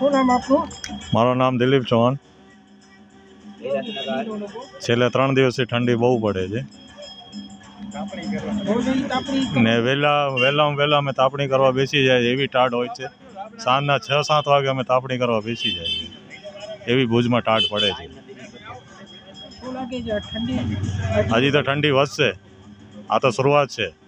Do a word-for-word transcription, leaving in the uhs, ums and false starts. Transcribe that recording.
શું નામ આપનું? મારું નામ દિલીપ ચૌહાણ. છેલ્લે ત્રણ દિવસથી ઠંડી બહુ પડે છે ને વહેલા વહેલામાં વહેલા અમે તાપણી કરવા બેસી જાય એવી ટાઢ હોય છે. સાંજના છ સાત વાગે અમે તાપણી કરવા બેસી જાય છે એવી ભુજમાં ટાઢ પડે છે. હજી તો ઠંડી વધશે, આ તો શરૂઆત છે.